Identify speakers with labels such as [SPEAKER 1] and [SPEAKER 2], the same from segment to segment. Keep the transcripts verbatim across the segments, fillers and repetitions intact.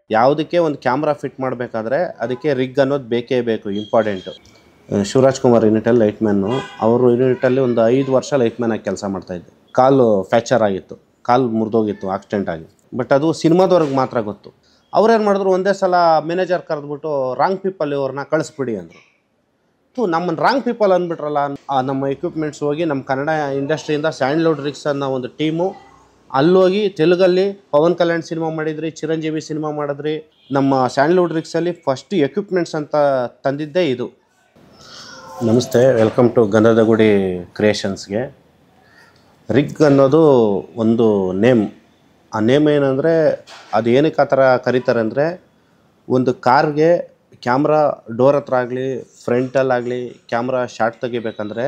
[SPEAKER 1] ಯಾವುದಕ್ಕೆ ಒಂದು camera fit ಮಾಡಬೇಕಾದ್ರೆ ಅದಕ್ಕೆ ರಿಗ್ ಅನ್ನೋದು ಬೇಕೇ ಬೇಕು, ಇಂಪಾರ್ಟೆಂಟು. ಶಿವರಾಜ್ ಕುಮಾರ್ ಯೂನಿಟಲ್ಲಿ ಲೈಟ್ಮ್ಯಾನು, ಅವರು ಯೂನಿಟಲ್ಲಿ ಒಂದು ಐದು ವರ್ಷ ಲೈಟ್ಮ್ಯಾನ್ ಆಗಿ ಕೆಲಸ ಮಾಡ್ತಾಯಿದ್ದೆ. ಕಾಲು ಫ್ರ್ಯಾಕ್ಚರ್ ಆಗಿತ್ತು, ಕಾಲು ಮುರಿದೋಗಿತ್ತು ಆಕ್ಸಿಡೆಂಟ್ ಆಗಿ. ಬಟ್ ಅದು ಸಿನಿಮಾದವ್ರಿಗೆ ಮಾತ್ರ ಗೊತ್ತು. ಅವ್ರೇನು ಮಾಡಿದ್ರು, ಒಂದೇ ಸಲ ಮ್ಯಾನೇಜರ್ ಕರೆದ್ಬಿಟ್ಟು ರಾಂಗ್ ಪೀಪಲ್ ಇವ್ರನ್ನ ಕಳಿಸ್ಬಿಡಿ ಅಂದರು. ತು ನಮ್ಮನ್ನು ರಾಂಗ್ ಪೀಪಲ್ ಅಂದ್ಬಿಟ್ರಲ್ಲ. ನಮ್ಮ ಎಕ್ವಿಪ್ಮೆಂಟ್ಸ್ ಹೋಗಿ ನಮ್ಮ ಕನ್ನಡ ಇಂಡಸ್ಟ್ರಿಯಿಂದ ಸ್ಯಾಂಡ್ಲ್ವುಡ್ ರಿಗ್ಸ್ ಅನ್ನೋ ಒಂದು ಟೀಮು ಅಲ್ಲೋಗಿ ತೆಲುಗಲ್ಲಿ ಪವನ್ ಕಲ್ಯಾಣ್ ಸಿನಿಮಾ ಮಾಡಿದ್ರಿ, ಚಿರಂಜೀವಿ ಸಿನಿಮಾ ಮಾಡಿದ್ರಿ. ನಮ್ಮ ಸ್ಯಾಂಡ್ಲ್ವುಡ್ ರಿಗ್ಸಲ್ಲಿ ಫಸ್ಟ್ ಎಕ್ವಿಪ್ಮೆಂಟ್ಸ್ ಅಂತ ತಂದಿದ್ದೇ ಇದು. ನಮಸ್ತೆ, ವೆಲ್ಕಮ್ ಟು ಗಂಧದ ಗುಡಿ ಕ್ರಿಯೇಷನ್ಸ್ಗೆ. ರಿಗ್ ಅನ್ನೋದು ಒಂದು ನೇಮ್. ಆ ನೇಮ್ ಏನಂದರೆ, ಅದು ಏನಕ್ಕೆ ಆ ಥರ ಕರೀತಾರೆ ಅಂದರೆ, ಒಂದು ಕಾರ್ಗೆ ಕ್ಯಾಮ್ರಾ ಡೋರ್ ಹತ್ರ ಆಗಲಿ ಫ್ರಂಟಲ್ಲಾಗಲಿ ಕ್ಯಾಮ್ರಾ ಶಾಟ್ ತೆಗಿಬೇಕಂದ್ರೆ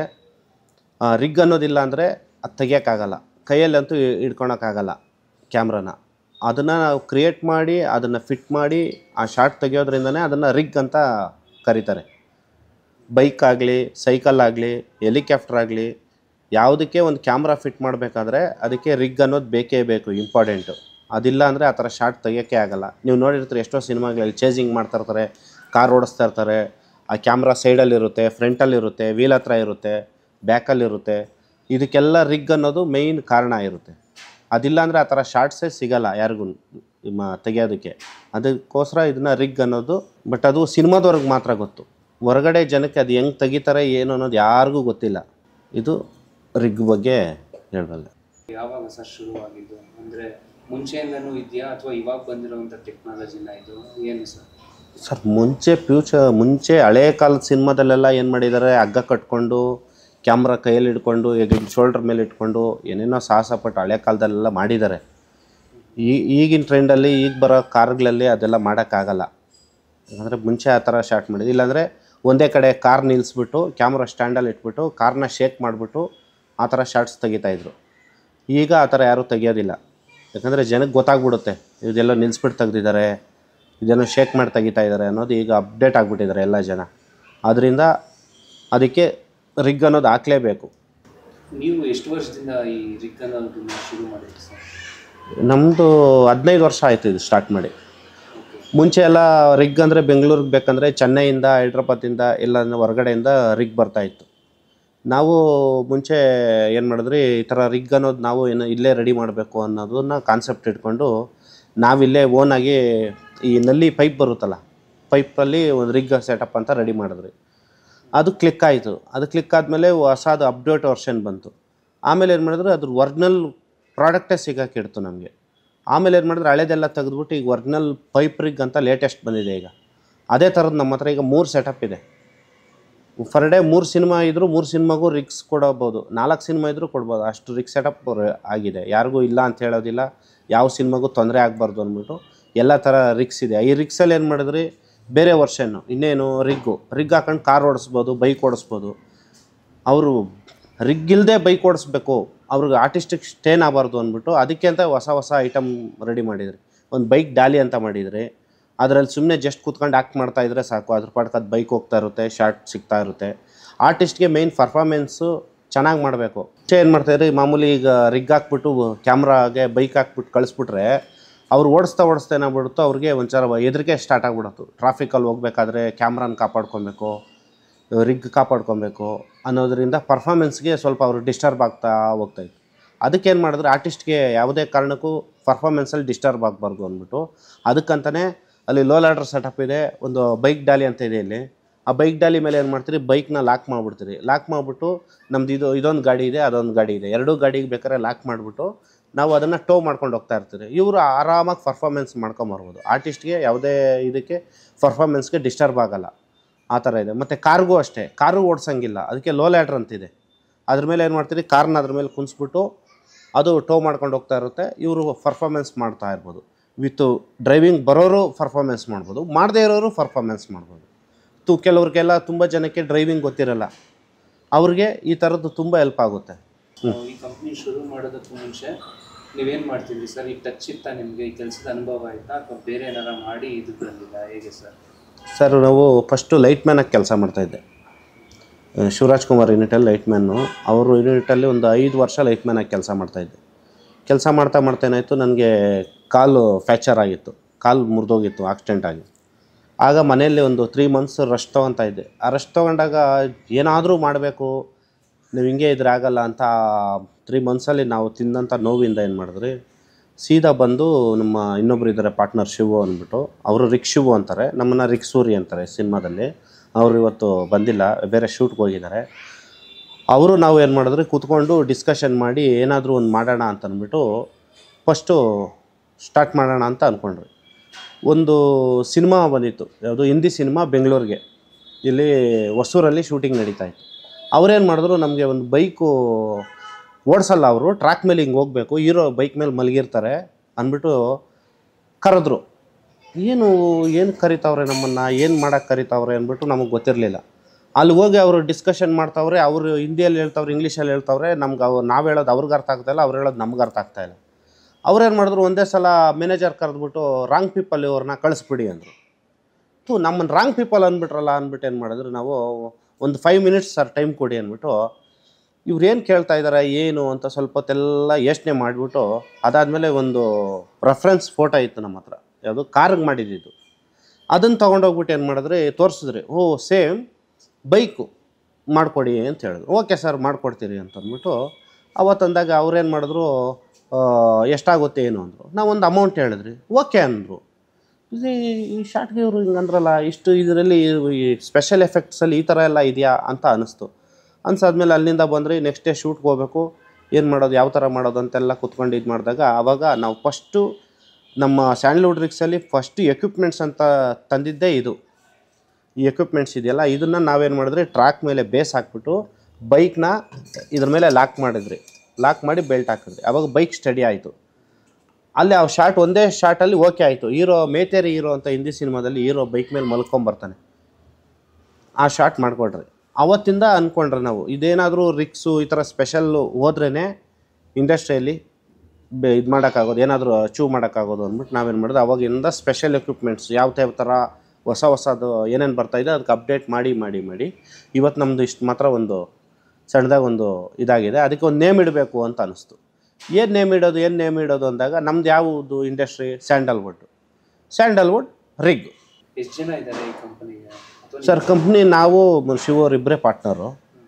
[SPEAKER 1] ರಿಗ್ ಅನ್ನೋದಿಲ್ಲ ಅಂದರೆ ಅದು ತೆಗಿಯೋಕ್ಕಾಗಲ್ಲ. ಕೈಯಲ್ಲಂತೂ ಹಿಡ್ಕೊಳಕ್ಕಾಗಲ್ಲ ಕ್ಯಾಮ್ರಾನ. ಅದನ್ನು ನಾವು ಕ್ರಿಯೇಟ್ ಮಾಡಿ ಅದನ್ನು ಫಿಟ್ ಮಾಡಿ ಆ ಶಾಟ್ ತೆಗಿಯೋದ್ರಿಂದನೇ ಅದನ್ನು ರಿಗ್ ಅಂತ ಕರೀತಾರೆ. ಬೈಕ್ ಆಗಲಿ, ಸೈಕಲ್ ಆಗಲಿ, ಹೆಲಿಕಾಪ್ಟರ್ ಆಗಲಿ, ಯಾವುದಕ್ಕೆ ಒಂದು ಕ್ಯಾಮ್ರಾ ಫಿಟ್ ಮಾಡಬೇಕಾದ್ರೆ ಅದಕ್ಕೆ ರಿಗ್ ಅನ್ನೋದು ಬೇಕೇ ಬೇಕು, ಇಂಪಾರ್ಟೆಂಟು. ಅದಿಲ್ಲ ಅಂದರೆ ಆ ಥರ ಶಾಟ್ ತೆಗಿಯೋಕ್ಕೆ ಆಗಲ್ಲ. ನೀವು ನೋಡಿರ್ತೀರಿ ಎಷ್ಟೋ ಸಿನಿಮಾಗಳಲ್ಲಿ ಚೇಸಿಂಗ್ ಮಾಡ್ತಾಯಿರ್ತಾರೆ, ಕಾರ್ ಓಡಿಸ್ತಾ ಇರ್ತಾರೆ. ಆ ಕ್ಯಾಮ್ರಾ ಸೈಡಲ್ಲಿರುತ್ತೆ, ಫ್ರಂಟಲ್ಲಿರುತ್ತೆ, ವೀಲ್ ಹತ್ರ ಇರುತ್ತೆ, ಬ್ಯಾಕಲ್ಲಿರುತ್ತೆ. ಇದಕ್ಕೆಲ್ಲ ರಿಗ್ ಅನ್ನೋದು ಮೇಯ್ನ್ ಕಾರಣ ಇರುತ್ತೆ. ಅದಿಲ್ಲ ಅಂದರೆ ಆ ಥರ ಶಾರ್ಟ್ಸೇ ಸಿಗೋಲ್ಲ ಯಾರಿಗೂ ನಿಮ್ಮ ತೆಗಿಯೋದಕ್ಕೆ. ಅದಕ್ಕೋಸ್ಕರ ಇದನ್ನು ರಿಗ್ ಅನ್ನೋದು. ಬಟ್ ಅದು ಸಿನಿಮಾದವ್ರಿಗೆ ಮಾತ್ರ ಗೊತ್ತು. ಹೊರಗಡೆ ಜನಕ್ಕೆ ಅದು ಹೆಂಗೆ ತೆಗಿತಾರೆ ಏನು ಅನ್ನೋದು ಯಾರಿಗೂ ಗೊತ್ತಿಲ್ಲ. ಇದು ರಿಗ್ ಬಗ್ಗೆ ಹೇಳಬಲ್ಲೆ.
[SPEAKER 2] ಯಾವಾಗ ಸರ್ ಶುರುವಾಗಿದ್ದು? ಅಂದರೆ ಮುಂಚೆಯಿಂದನೂ ಇದೆಯಾ ಅಥವಾ ಇವಾಗ ಬಂದಿರೋವಂಥ ಟೆಕ್ನಾಲಜಿನ ಇದು ಏನು ಸರ್?
[SPEAKER 1] ಸರ್ ಮುಂಚೆ ಫ್ಯೂಚರ್ ಮುಂಚೆ ಹಳೆ ಕಾಲದ ಸಿನಿಮಾದಲ್ಲೆಲ್ಲ ಏನು ಮಾಡಿದ್ದಾರೆ, ಹಗ್ಗ ಕಟ್ಕೊಂಡು ಕ್ಯಾಮ್ರಾ ಕೈಯಲ್ಲಿ ಇಟ್ಕೊಂಡು ಶೋಲ್ಡ್ರ್ ಮೇಲೆ ಇಟ್ಕೊಂಡು ಏನೇನೋ ಸಾಹಸಪಟ್ಟು ಹಳೆ ಕಾಲದಲ್ಲೆಲ್ಲ ಮಾಡಿದ್ದಾರೆ. ಈ ಈಗಿನ ಟ್ರೆಂಡಲ್ಲಿ ಈಗ ಬರೋ ಕಾರ್ಗಳಲ್ಲಿ ಅದೆಲ್ಲ ಮಾಡೋಕ್ಕಾಗಲ್ಲ. ಯಾಕಂದರೆ ಮುಂಚೆ ಆ ಥರ ಶಾಟ್ ಮಾಡಿದ್ದು. ಇಲ್ಲಾಂದರೆ ಒಂದೇ ಕಡೆ ಕಾರ್ ನಿಲ್ಲಿಸ್ಬಿಟ್ಟು ಕ್ಯಾಮ್ರಾ ಸ್ಟ್ಯಾಂಡಲ್ಲಿ ಇಟ್ಬಿಟ್ಟು ಕಾರ್ನ ಶೇಕ್ ಮಾಡಿಬಿಟ್ಟು ಆ ಥರ ಶಾರ್ಟ್ಸ್ ತೆಗಿತಾಯಿದ್ರು. ಈಗ ಆ ಥರ ಯಾರೂ ತೆಗಿಯೋದಿಲ್ಲ. ಯಾಕಂದರೆ ಜನಕ್ಕೆ ಗೊತ್ತಾಗ್ಬಿಡುತ್ತೆ ಇದೆಲ್ಲ ನಿಲ್ಲಿಸ್ಬಿಟ್ಟು ತೆಗ್ದಿದ್ದಾರೆ, ಇದನ್ನು ಶೇಕ್ ಮಾಡಿ ತೆಗಿತಾ ಇದ್ದಾರೆ ಅನ್ನೋದು ಈಗ ಅಪ್ಡೇಟ್ ಆಗಿಬಿಟ್ಟಿದ್ದಾರೆ ಎಲ್ಲ ಜನ. ಆದ್ದರಿಂದ ಅದಕ್ಕೆ ರಿಗ್ ಅನ್ನೋದು ಹಾಕಲೇಬೇಕು.
[SPEAKER 2] ನೀವು ಎಷ್ಟು ವರ್ಷದಿಂದ ಈ ರಿಗ್ ಅನ್ನೋದನ್ನ ಶುರು ಮಾಡಿದ್ರಿ ಸರ್?
[SPEAKER 1] ನಮ್ಮದು ಹದಿನೈದು ವರ್ಷ ಆಯಿತು ಇದು ಸ್ಟಾರ್ಟ್ ಮಾಡಿ. ಮುಂಚೆ ಎಲ್ಲ ರಿಗ್ ಅಂದರೆ ಬೆಂಗಳೂರಿಗೆ ಬೇಕಂದರೆ ಚೆನ್ನೈಯಿಂದ, ಹೈದ್ರಾಬಾದಿಂದ ಎಲ್ಲ ಹೊರಗಡೆಯಿಂದ ರಿಗ್ ಬರ್ತಾಯಿತ್ತು. ನಾವು ಮುಂಚೆ ಏನು ಮಾಡಿದ್ರಿ, ಈ ಥರ ರಿಗ್ ಅನ್ನೋದು ನಾವು ಏನು ಇಲ್ಲೇ ರೆಡಿ ಮಾಡಬೇಕು ಅನ್ನೋದನ್ನ ಕಾನ್ಸೆಪ್ಟ್ ಇಟ್ಕೊಂಡು ನಾವಿಲ್ಲೇ ಓನಾಗಿ ಈ ನಲ್ಲಿ ಪೈಪ್ ಬರುತ್ತಲ್ಲ, ಪೈಪಲ್ಲಿ ಒಂದು ರಿಗ್ ಸೆಟಪ್ ಅಂತ ರೆಡಿ ಮಾಡಿದ್ರಿ. ಅದು ಕ್ಲಿಕ್ ಆಯಿತು. ಅದು ಕ್ಲಿಕ್ ಆದಮೇಲೆ ಹೊಸದು ಅಪ್ಡೇಟ್ ವರ್ಷನ್ ಬಂತು. ಆಮೇಲೆ ಏನು ಮಾಡಿದ್ರು, ಅದ್ರ ಒರ್ಜಿನಲ್ ಪ್ರಾಡಕ್ಟೇ ಸಿಗೋಕ್ಕಿಡ್ತು ನಮಗೆ. ಆಮೇಲೆ ಏನು ಮಾಡಿದ್ರೆ ಹಳೆದೆಲ್ಲ ತೆಗೆದ್ಬಿಟ್ಟು ಈಗ ಒರ್ಜಿನಲ್ ಪೈಪ್ ರಿಗ್ ಅಂತ ಲೇಟೆಸ್ಟ್ ಬಂದಿದೆ. ಈಗ ಅದೇ ಥರದ್ದು ನಮ್ಮ ಹತ್ರ ಈಗ ಮೂರು ಸೆಟಪ್ ಇದೆ. ಫರ್ ಡೇ ಮೂರು ಸಿನಿಮಾ ಇದ್ದರೂ ಮೂರು ಸಿನಿಮಾಗೂ ರಿಗ್ಸ್ ಕೊಡಬೋದು, ನಾಲ್ಕು ಸಿನಿಮಾ ಇದ್ದರೂ ಕೊಡ್ಬೋದು. ಅಷ್ಟು ರಿಗ್ ಸೆಟಪ್ ಆಗಿದೆ. ಯಾರಿಗೂ ಇಲ್ಲ ಅಂತ ಹೇಳೋದಿಲ್ಲ, ಯಾವ ಸಿನಿಮಾಗೂ ತೊಂದರೆ ಆಗಬಾರ್ದು ಅಂದ್ಬಿಟ್ಟು ಎಲ್ಲ ಥರ ರಿಗ್ಸ್ ಇದೆ. ಈ ರಿಗ್ಸಲ್ಲಿ ಏನು ಮಾಡಿದ್ರಿ, ಬೇರೆ ವರ್ಷನ್ನು ಇನ್ನೇನು ರಿಗ್ಗು ರಿಗ್ ಹಾಕೊಂಡು ಕಾರ್ ಓಡಿಸ್ಬೋದು, ಬೈಕ್ ಓಡಿಸ್ಬೋದು. ಅವರು ರಿಗ್ ಇಲ್ಲದೆ ಬೈಕ್ ಓಡಿಸ್ಬೇಕು, ಅವ್ರಿಗೆ ಆರ್ಟಿಸ್ಟಿಕ್ ಸ್ಟೇನ್ ಆಗಬಾರ್ದು ಅಂದ್ಬಿಟ್ಟು ಅದಕ್ಕೆ ಅಂತ ಹೊಸ ಹೊಸ ಐಟಮ್ ರೆಡಿ ಮಾಡಿದ್ರಿ. ಒಂದು ಬೈಕ್ ಡಾಲಿ ಅಂತ ಮಾಡಿದ್ರಿ. ಅದರಲ್ಲಿ ಸುಮ್ಮನೆ ಜಸ್ಟ್ ಕೂತ್ಕೊಂಡು ಆ್ಯಕ್ಟ್ ಮಾಡ್ತಾಯಿದ್ರೆ ಸಾಕು, ಅದ್ರ ಪಾಡ್ಗೆ ಅದು ಬೈಕ್ ಹೋಗ್ತಾ ಇರುತ್ತೆ, ಶಾರ್ಟ್ ಸಿಗ್ತಾ ಇರುತ್ತೆ. ಆರ್ಟಿಸ್ಟ್ಗೆ ಮೇಯ್ನ್ ಪರ್ಫಾರ್ಮೆನ್ಸು ಚೆನ್ನಾಗಿ ಮಾಡಬೇಕು. ಅಷ್ಟೇ ಏನು ಮಾಡ್ತಾಯಿದ್ರಿ, ಮಾಮೂಲಿ ಈಗ ರಿಗ್ ಹಾಕ್ಬಿಟ್ಟು ಕ್ಯಾಮ್ರಾಗೆ ಬೈಕ್ ಹಾಕ್ಬಿಟ್ಟು ಕಳಿಸ್ಬಿಟ್ರೆ ಅವ್ರು ಓಡಿಸ್ತಾ ಓಡಿಸ್ತಾ ಏನಾಗ್ಬಿಡುತ್ತೋ ಅವ್ರಿಗೆ ಒಂಚೂರು ಹೆದರಿಕೆ ಸ್ಟಾರ್ಟ್ ಆಗಿಬಿಡುತ್ತೆ. ಟ್ರಾಫಿಕಲ್ಲಿ ಹೋಗ್ಬೇಕಾದ್ರೆ ಕ್ಯಾಮ್ರಾನ ಕಾಪಾಡ್ಕೊಬೇಕು, ರಿಗ್ ಕಾಪಾಡ್ಕೊಬೇಕು ಅನ್ನೋದರಿಂದ ಪರ್ಫಾರ್ಮೆನ್ಸ್ಗೆ ಸ್ವಲ್ಪ ಅವರು ಡಿಸ್ಟರ್ಬ್ ಆಗ್ತಾ ಹೋಗ್ತಾಯಿತ್ತು. ಅದಕ್ಕೇನು ಮಾಡಿದ್ರೆ, ಆರ್ಟಿಸ್ಟ್ಗೆ ಯಾವುದೇ ಕಾರಣಕ್ಕೂ ಪರ್ಫಾರ್ಮೆನ್ಸಲ್ಲಿ ಡಿಸ್ಟರ್ಬ್ ಆಗಬಾರ್ದು ಅಂದ್ಬಿಟ್ಟು ಅದಕ್ಕಂತಲೇ ಅಲ್ಲಿ ಲೋ ಲ್ಯಾಡರ್ ಸೆಟಪ್ ಇದೆ. ಒಂದು ಬೈಕ್ ಡಾಲಿ ಅಂತ ಇದೆ ಇಲ್ಲಿ. ಆ ಬೈಕ್ ಡಾಲಿ ಮೇಲೆ ಏನು ಮಾಡ್ತೀರಿ, ಬೈಕ್ನ ಲಾಕ್ ಮಾಡಿಬಿಡ್ತೀರಿ. ಲಾಕ್ ಮಾಡಿಬಿಟ್ಟು ನಮ್ದು ಇದು ಇದೊಂದು ಗಾಡಿ ಇದೆ, ಅದೊಂದು ಗಾಡಿ ಇದೆ, ಎರಡೂ ಗಾಡಿಗೆ ಬೇಕಾದ್ರೆ ಲಾಕ್ ಮಾಡಿಬಿಟ್ಟು ನಾವು ಅದನ್ನು ಟೋ ಮಾಡ್ಕೊಂಡು ಹೋಗ್ತಾ ಇರ್ತೀರಿ. ಇವರು ಆರಾಮಾಗಿ ಪರ್ಫಾರ್ಮೆನ್ಸ್ ಮಾಡ್ಕೊಂಬರ್ಬೋದು. ಆರ್ಟಿಸ್ಟ್ಗೆ ಯಾವುದೇ ಇದಕ್ಕೆ ಪರ್ಫಾರ್ಮೆನ್ಸ್ಗೆ ಡಿಸ್ಟರ್ಬ್ ಆಗೋಲ್ಲ, ಆ ಥರ ಇದೆ. ಮತ್ತು ಕಾರ್ಗೂ ಅಷ್ಟೇ, ಕಾರು ಓಡಿಸೋಂಗಿಲ್ಲ. ಅದಕ್ಕೆ ಲೋ ಲ್ಯಾಡ್ರ್ ಅಂತಿದೆ. ಅದ್ರ ಮೇಲೆ ಏನು ಮಾಡ್ತೀರಿ, ಕಾರ್ನ ಅದ್ರ ಮೇಲೆ ಕುಣಿಸ್ಬಿಟ್ಟು ಅದು ಟೋ ಮಾಡ್ಕೊಂಡು ಹೋಗ್ತಾ ಇರುತ್ತೆ. ಇವರು ಪರ್ಫಾರ್ಮೆನ್ಸ್ ಮಾಡ್ತಾ ಇರ್ಬೋದು. ವಿತ್ತು ಡ್ರೈವಿಂಗ್ ಬರೋರು ಪರ್ಫಾರ್ಮೆನ್ಸ್ ಮಾಡ್ಬೋದು, ಮಾಡದೇ ಇರೋರು ಪರ್ಫಾರ್ಮೆನ್ಸ್ ಮಾಡ್ಬೋದು. ತು ಕೆಲವ್ರಿಗೆಲ್ಲ ತುಂಬ ಜನಕ್ಕೆ ಡ್ರೈವಿಂಗ್ ಗೊತ್ತಿರಲ್ಲ, ಅವ್ರಿಗೆ ಈ ಥರದ್ದು ತುಂಬ ಹೆಲ್ಪ್ ಆಗುತ್ತೆ.
[SPEAKER 2] ಈ ಕಂಪ್ನಿ ಶುರು ಮಾಡೋದಕ್ಕೂ ಮುಂಚೆ ನೀವೇನು ಮಾಡ್ತಿದ್ರಿ ಸರ್? ಈಗ ಟಚ್ ಇತ್ತಾ ನಿಮಗೆ? ಈ ಕೆಲಸದ ಅನುಭವ ಆಯಿತಾ ಅಥವಾ ಬೇರೆ ಏನಾರ ಮಾಡಿ ಇದು ಬಂದಿಲ್ಲ, ಹೇಗೆ ಸರ್?
[SPEAKER 1] ಸರ್ ನಾವು ಫಸ್ಟು ಲೈಟ್ಮ್ಯಾನಾಗಿ ಕೆಲಸ ಮಾಡ್ತಾಯಿದ್ದೆ. ಶಿವರಾಜ್ ಕುಮಾರ್ ಯೂನಿಟಲ್ಲಿ ಲೈಟ್ಮ್ಯಾನು, ಅವರು ಯೂನಿಟಲ್ಲಿ ಒಂದು ಐದು ವರ್ಷ ಲೈಟ್ಮ್ಯಾನಾಗಿ ಕೆಲಸ ಮಾಡ್ತಾಯಿದ್ದೆ. ಕೆಲಸ ಮಾಡ್ತಾ ಮಾಡ್ತಾ ಏನಾಯಿತು, ನನಗೆ ಕಾಲು ಫ್ರ್ಯಾಕ್ಚರ್ ಆಗಿತ್ತು. ಕಾಲು ಮುರಿದೋಗಿತ್ತು ಆಕ್ಸಿಡೆಂಟ್ ಆಗಿ. ಆಗ ಮನೆಯಲ್ಲಿ ಒಂದು ತ್ರೀ ಮಂತ್ಸ್ ರೆಸ್ಟ್ ತೊಗೊತಾ ಇದ್ದೆ. ಆ ರೆಸ್ಟ್ ತೊಗೊಂಡಾಗ ಏನಾದರೂ ಮಾಡಬೇಕು, ನೀವು ಹಿಂಗೆ ಇದ್ರೆ ಆಗಲ್ಲ ಅಂತ ತ್ರೀ ಮಂತ್ಸಲ್ಲಿ ನಾವು ತಿಂದಂಥ ನೋವಿಂದ ಏನು ಮಾಡಿದ್ರಿ, ಸೀದಾ ಬಂದು ನಮ್ಮ ಇನ್ನೊಬ್ರು ಇದ್ದಾರೆ ಪಾರ್ಟ್ನರ್ ಶಿವು ಅಂದ್ಬಿಟ್ಟು, ಅವರು ರಿಕ್ ಶಿವು ಅಂತಾರೆ, ನಮ್ಮನ್ನು ರಿಕ್ ಸೂರಿ ಅಂತಾರೆ ಸಿನಿಮಾದಲ್ಲಿ. ಅವರು ಇವತ್ತು ಬಂದಿಲ್ಲ, ಬೇರೆ ಶೂಟ್ಗೆ ಹೋಗಿದ್ದಾರೆ. ಅವರು ನಾವು ಏನು ಮಾಡಿದ್ರಿ, ಕೂತ್ಕೊಂಡು ಡಿಸ್ಕಷನ್ ಮಾಡಿ ಏನಾದರೂ ಒಂದು ಮಾಡೋಣ ಅಂತ ಅಂದ್ಬಿಟ್ಟು ಫಸ್ಟು ಸ್ಟಾರ್ಟ್ ಮಾಡೋಣ ಅಂತ ಅಂದ್ಕೊಂಡ್ರಿ. ಒಂದು ಸಿನಿಮಾ ಬಂದಿತ್ತು, ಯಾವುದು ಹಿಂದಿ ಸಿನಿಮಾ, ಬೆಂಗಳೂರಿಗೆ ಇಲ್ಲಿ ಹೊಸೂರಲ್ಲಿ ಶೂಟಿಂಗ್ ನಡೀತಾ ಇತ್ತು. ಅವ್ರೇನು ಮಾಡಿದ್ರು, ನಮಗೆ ಒಂದು ಬೈಕು ಓಡಿಸಲ್ಲ ಅವರು, ಟ್ರ್ಯಾಕ್ ಮೇಲೆ ಹಿಂಗೆ ಹೋಗಬೇಕು, ಹೀರೋ ಬೈಕ್ ಮೇಲೆ ಮಲಗಿರ್ತಾರೆ ಅಂದ್ಬಿಟ್ಟು ಕರೆದ್ರು. ಏನು ಏನು ಕರಿತಾವ್ರೆ ನಮ್ಮನ್ನು, ಏನು ಮಾಡೋಕ್ಕೆ ಕರಿತಾವ್ರೆ ಅಂದ್ಬಿಟ್ಟು ನಮಗೆ ಗೊತ್ತಿರಲಿಲ್ಲ. ಅಲ್ಲಿ ಹೋಗಿ ಅವರು ಡಿಸ್ಕಷನ್ ಮಾಡ್ತಾವ್ರೆ, ಅವರು ಹಿಂದಿಯಲ್ಲಿ ಹೇಳ್ತಾವ್ರೆ, ಇಂಗ್ಲೀಷಲ್ಲಿ ಹೇಳ್ತಾವ್ರೆ. ನಮ್ಗೆ ಅವು ನಾವು ಹೇಳೋದು ಅವ್ರಿಗೆ ಅರ್ಥ ಆಗ್ತಾಯಿಲ್ಲ, ಅವ್ರು ಹೇಳೋದು ನಮ್ಗೆ ಅರ್ಥ ಆಗ್ತಾಯಿಲ್ಲ. ಅವ್ರೇನು ಮಾಡಿದ್ರು, ಒಂದೇ ಸಲ ಮ್ಯಾನೇಜರ್ ಕರೆದ್ಬಿಟ್ಟು ರಾಂಗ್ ಪೀಪಲ್ ಇವ್ರನ್ನ ಕಳಿಸ್ಬಿಡಿ ಅಂದರು. ತು ನಮ್ಮನ್ನು ರಾಂಗ್ ಪೀಪಲ್ ಅಂದ್ಬಿಟ್ರಲ್ಲ ಅಂದ್ಬಿಟ್ಟು ಏನು ಮಾಡಿದ್ರು, ನಾವು ಒಂದು ಫೈವ್ ಮಿನಿಟ್ಸ್ ಸರ್ ಟೈಮ್ ಕೊಡಿ ಅಂದ್ಬಿಟ್ಟು, ಇವ್ರು ಏನು ಕೇಳ್ತಾ ಇದ್ದಾರೆ ಏನು ಅಂತ ಸ್ವಲ್ಪ ಹೊತ್ತೆಲ್ಲ ಯೋಚನೆ ಮಾಡಿಬಿಟ್ಟು, ಅದಾದಮೇಲೆ ಒಂದು ರೆಫ್ರೆನ್ಸ್ ಫೋಟೋ ಇತ್ತು ನಮ್ಮ ಹತ್ರ, ಯಾವುದು ಕಾರ್ಗೆ ಮಾಡಿದ್ದು, ಅದನ್ನು ತೊಗೊಂಡೋಗ್ಬಿಟ್ಟು ಏನು ಮಾಡಿದ್ರಿ, ತೋರಿಸಿದ್ರಿ. ಓ ಸೇಮ್ ಬೈಕು ಮಾಡಿಕೊಡಿ ಅಂತ ಹೇಳಿದ್ರು. ಓಕೆ ಸರ್ ಮಾಡಿಕೊಡ್ತೀರಿ ಅಂತ ಅಂದ್ಬಿಟ್ಟು ಅವತ್ತಂದಾಗ ಅವ್ರೇನು ಮಾಡಿದ್ರು, ಎಷ್ಟಾಗುತ್ತೆ ಏನು ಅಂದರು. ನಾವು ಒಂದು ಅಮೌಂಟ್ ಹೇಳಿದ್ರಿ, ಓಕೆ ಅಂದರು. ಇದು ಈ ಶಾರ್ಟ್ಗೆ ಇವರು ಹಿಂಗೆ ಅಂದ್ರಲ್ಲ, ಇಷ್ಟು ಇದರಲ್ಲಿ ಈ ಸ್ಪೆಷಲ್ ಎಫೆಕ್ಟ್ಸಲ್ಲಿ ಈ ಥರ ಎಲ್ಲ ಇದೆಯಾ ಅಂತ ಅನ್ನಿಸ್ತು. ಅನ್ಸಾದ್ಮೇಲೆ ಅಲ್ಲಿಂದ ಬಂದ್ರಿ, ನೆಕ್ಸ್ಟ್ ಡೇ ಶೂಟ್ಗೆ ಹೋಗಬೇಕು, ಏನು ಮಾಡೋದು, ಯಾವ ಥರ ಮಾಡೋದು ಅಂತೆಲ್ಲ ಕೂತ್ಕೊಂಡು ಇದು ಮಾಡಿದಾಗ, ಆವಾಗ ನಾವು ಫಸ್ಟು ನಮ್ಮ ಸ್ಯಾಂಡಲ್ವುಡ್ ರಿಕ್ಸಲ್ಲಿ ಫಸ್ಟು ಎಕ್ವಿಪ್ಮೆಂಟ್ಸ್ ಅಂತ ತಂದಿದ್ದೇ ಇದು. ಈ ಎಕ್ವಿಪ್ಮೆಂಟ್ಸ್ ಇದೆಯಲ್ಲ, ಇದನ್ನು ನಾವೇನು ಮಾಡಿದ್ರಿ, ಟ್ರ್ಯಾಕ್ ಮೇಲೆ ಬೇಸ್ ಹಾಕ್ಬಿಟ್ಟು ಬೈಕ್ನ ಇದ್ರ ಮೇಲೆ ಲಾಕ್ ಮಾಡಿದ್ರಿ, ಲಾಕ್ ಮಾಡಿ ಬೆಲ್ಟ್ ಹಾಕಿದ್ರಿ. ಆವಾಗ ಬೈಕ್ ಸ್ಟಡಿ ಆಯಿತು. ಅಲ್ಲಿ ಆ ಶಾರ್ಟ್ ಒಂದೇ ಶಾರ್ಟಲ್ಲಿ ಓಕೆ ಆಯಿತು. ಹೀರೋ ಮೇತೇರಿ ಹೀರೋ ಅಂತ ಹಿಂದಿ ಸಿನಿಮಾದಲ್ಲಿ ಹೀರೋ ಬೈಕ್ ಮೇಲೆ ಮಲ್ಕೊಂಬರ್ತಾನೆ, ಆ ಶಾರ್ಟ್ ಮಾಡಿಕೊಡ್ರಿ. ಅವತ್ತಿಂದ ಅಂದ್ಕೊಂಡ್ರೆ ನಾವು ಇದೇನಾದರೂ ರಿಕ್ಸು ಈ ಥರ ಸ್ಪೆಷಲ್ ಹೋದ್ರೇ ಇಂಡಸ್ಟ್ರಿಯಲ್ಲಿ ಬೆ ಇದು ಮಾಡೋಕ್ಕಾಗೋದು, ಏನಾದರೂ ಅಚೀವ್ ಮಾಡೋಕ್ಕಾಗೋದು ಅಂದ್ಬಿಟ್ಟು ನಾವೇನು ಮಾಡೋದು, ಅವಾಗಿಂದ ಸ್ಪೆಷಲ್ ಎಕ್ವಿಪ್ಮೆಂಟ್ಸ್ ಯಾವ ಥರ ಹೊಸ ಹೊಸದು ಏನೇನು ಬರ್ತಾಯಿದೆ ಅದಕ್ಕೆ ಅಪ್ಡೇಟ್ ಮಾಡಿ ಮಾಡಿ ಮಾಡಿ ಇವತ್ತು ನಮ್ಮದು ಇಷ್ಟು ಮಾತ್ರ ಒಂದು ಸಣ್ಣದಾಗಿ ಒಂದು ಇದಾಗಿದೆ. ಅದಕ್ಕೆ ಒಂದು ನೇಮ್ ಇಡಬೇಕು ಅಂತ ಅನ್ನಿಸ್ತು. ಏನು ನೇಮ್ ಇಡೋದು ಏನು ನೇಮ್ ಇಡೋದು ಅಂದಾಗ, ನಮ್ದು ಯಾವುದು ಇಂಡಸ್ಟ್ರಿ, ಸ್ಯಾಂಡಲ್ವುಡ್ ಸ್ಯಾಂಡಲ್ವುಡ್ ರಿಗ್.
[SPEAKER 2] ಎಷ್ಟು ಜನ ಇದ್ದಾರೆ ಈ ಕಂಪನಿಗೆ?
[SPEAKER 1] ಸರ್ ಕಂಪ್ನಿ ನಾವು ಶಿವೋರ್ ಇಬ್ಬರೇ ಪಾರ್ಟ್ನರು,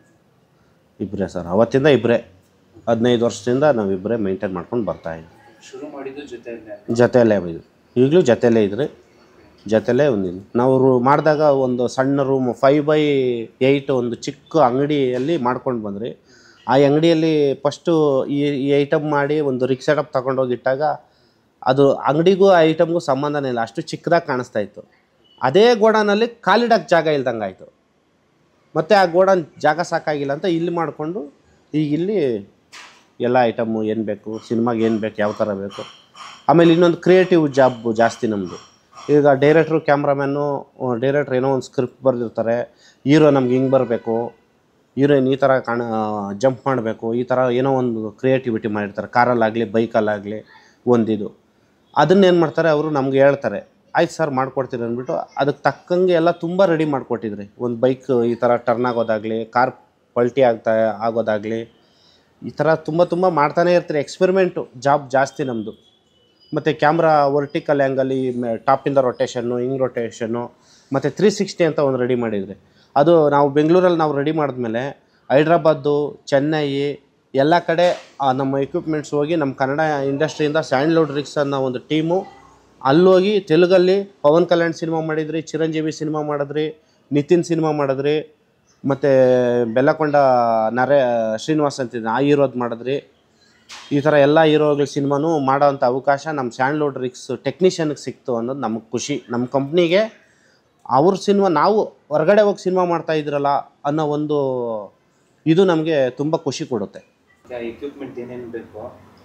[SPEAKER 1] ಇಬ್ಬರೇ ಸರ್. ಅವತ್ತಿಂದ ಇಬ್ಬರೇ, ಹದಿನೈದು ವರ್ಷದಿಂದ ನಾವು ಇಬ್ಬರೇ ಮೇಂಟೈನ್ ಮಾಡ್ಕೊಂಡು ಬರ್ತಾಯಿದ್ವಿ.
[SPEAKER 2] ಶುರು ಮಾಡಿದ್ದು ಜೊತೆಯಲ್ಲೇ
[SPEAKER 1] ಜೊತೆಯಲ್ಲೇ ಇದು ಈಗಲೂ ಜೊತೆಯಲ್ಲೇ ಇದ್ರಿ, ಜೊತೆಲೇ ಒಂದು ನಾವು ರೂ ಮಾಡಿದಾಗ ಒಂದು ಸಣ್ಣ ರೂಮು ಫೈವ್ ಬೈ ಏಯ್ಟ್ ಒಂದು ಚಿಕ್ಕ ಅಂಗಡಿಯಲ್ಲಿ ಮಾಡ್ಕೊಂಡು ಬಂದ್ರಿ. ಆ ಅಂಗಡಿಯಲ್ಲಿ ಫಸ್ಟು ಈ ಈ ಐಟಮ್ ಮಾಡಿ ಒಂದು ರಿಕ್ ಸೆಟಪ್ ತೊಗೊಂಡೋಗಿಟ್ಟಾಗ ಅದು ಅಂಗಡಿಗೂ ಆ ಐಟಮ್ಗೂ ಸಂಬಂಧನೇ ಇಲ್ಲ, ಅಷ್ಟು ಚಿಕ್ಕದಾಗಿ ಕಾಣಿಸ್ತಾ ಇತ್ತು. ಅದೇ ಗೋಡನಲ್ಲಿ ಕಾಲಿಡೋಕ್ಕೆ ಜಾಗ ಇಲ್ದಂಗೆ ಆಯಿತು. ಮತ್ತು ಆ ಗೋಡನ್ ಜಾಗ ಸಾಕಾಗಿಲ್ಲ ಅಂತ ಇಲ್ಲಿ ಮಾಡಿಕೊಂಡು ಈಗ ಇಲ್ಲಿ ಎಲ್ಲ ಐಟಮ್ಮು ಏನು ಬೇಕು, ಸಿನಿಮಾಗೆ ಏನು ಬೇಕು, ಯಾವ ಥರ ಬೇಕು. ಆಮೇಲೆ ಇನ್ನೊಂದು ಕ್ರಿಯೇಟಿವ್ ಜಾಬ್ ಜಾಸ್ತಿ ನಮ್ಮದು. ಈಗ ಡೈರೆಕ್ಟ್ರು, ಕ್ಯಾಮ್ರಾಮ್ಯಾನು, ಡೈರೆಕ್ಟ್ರ್ ಏನೋ ಒಂದು ಸ್ಕ್ರಿಪ್ಟ್ ಬರೆದಿರ್ತಾರೆ, ಹೀರೋ ನಮ್ಗೆ ಹಿಂಗೆ ಬರಬೇಕು, ಹೀರೋಯಿನ್ ಈ ಥರ ಕಾಣ ಜಂಪ್ ಮಾಡಬೇಕು, ಈ ಥರ ಏನೋ ಒಂದು ಕ್ರಿಯೇಟಿವಿಟಿ ಮಾಡಿರ್ತಾರೆ, ಕಾರಲ್ಲಾಗಲಿ ಬೈಕಲ್ಲಾಗಲಿ ಒಂದಿದು. ಅದನ್ನೇನು ಮಾಡ್ತಾರೆ ಅವರು, ನಮ್ಗೆ ಹೇಳ್ತಾರೆ ಆಯ್ತು ಸರ್ ಮಾಡಿಕೊಡ್ತೀರಿ ಅಂದ್ಬಿಟ್ಟು ಅದಕ್ಕೆ ತಕ್ಕಂಗೆ ಎಲ್ಲ ತುಂಬ ರೆಡಿ ಮಾಡಿಕೊಟ್ಟಿದ್ರಿ. ಒಂದು ಬೈಕ್ ಈ ಥರ ಟರ್ನ್ ಆಗೋದಾಗಲಿ, ಕಾರ್ ಪಲ್ಟಿ ಆಗ್ತಾ ಆಗೋದಾಗಲಿ, ಈ ಥರ ತುಂಬ ತುಂಬ ಮಾಡ್ತಾನೆ ಇರ್ತೀರಿ. ಎಕ್ಸ್ಪೆರಿಮೆಂಟು ಜಾಬ್ ಜಾಸ್ತಿ ನಮ್ಮದು. ಮತ್ತು ಕ್ಯಾಮ್ರಾ ವರ್ಟಿಕಲ್ ಆ್ಯಂಗಲಿ, ಟಾಪಿಂದ ರೊಟೇಷನ್ನು, ಹಿಂಗ್ ರೊಟೇಷನ್ನು, ಮತ್ತು ತ್ರೀ ಸಿಕ್ಸ್ಟಿ ಅಂತ ಒಂದು ರೆಡಿ ಮಾಡಿದ್ರಿ. ಅದು ನಾವು ಬೆಂಗಳೂರಲ್ಲಿ ನಾವು ರೆಡಿ ಮಾಡಿದ್ಮೇಲೆ ಹೈದ್ರಾಬಾದು, ಚೆನ್ನೈ ಎಲ್ಲ ಕಡೆ ನಮ್ಮ ಎಕ್ವಿಪ್ಮೆಂಟ್ಸ್ ಹೋಗಿ ನಮ್ಮ ಕನ್ನಡ ಇಂಡಸ್ಟ್ರಿಯಿಂದ ಸ್ಯಾಂಡಲ್ವುಡ್ ರಿಕ್ಸ್ ಅನ್ನೋ ಒಂದು ಟೀಮು ಅಲ್ಲೋಗಿ ತೆಲುಗಲ್ಲಿ ಪವನ್ ಕಲ್ಯಾಣ್ ಸಿನಿಮಾ ಮಾಡಿದ್ರಿ, ಚಿರಂಜೀವಿ ಸಿನಿಮಾ ಮಾಡಿದ್ರಿ, ನಿತಿನ್ ಸಿನಿಮಾ ಮಾಡಿದ್ರಿ, ಮತ್ತು ಬೆಲ್ಲಕೊಂಡ ನರೇ ಶ್ರೀನಿವಾಸ್ ಅಂತಿದ್ದೆ ಆ ಹೀರೋದು ಮಾಡಿದ್ರಿ. ಈ ಥರ ಎಲ್ಲ ಹೀರೋಗಳ ಸಿನಿಮಾನೂ ಮಾಡೋವಂಥ ಅವಕಾಶ ನಮ್ಮ ಸ್ಯಾಂಡಲ್ವುಡ್ ರಿಕ್ಸ್ ಟೆಕ್ನಿಷಿಯನ್ಗೆ ಸಿಕ್ತು ಅನ್ನೋದು ನಮಗೆ ಖುಷಿ. ನಮ್ಮ ಕಂಪ್ನಿಗೆ ಅವ್ರ ಸಿನಿಮಾ ನಾವು ಹೊರಗಡೆ ಹೋಗಿ ಸಿನಿಮಾ ಮಾಡ್ತಾಯಿದ್ರಲ್ಲ ಅನ್ನೋ ಒಂದು ಇದು ನಮಗೆ ತುಂಬ ಖುಷಿ ಕೊಡುತ್ತೆ.
[SPEAKER 2] ಎಕ್ವಿಪ್ಮೆಂಟ್ ಏನೇನು ಬೇಕೋ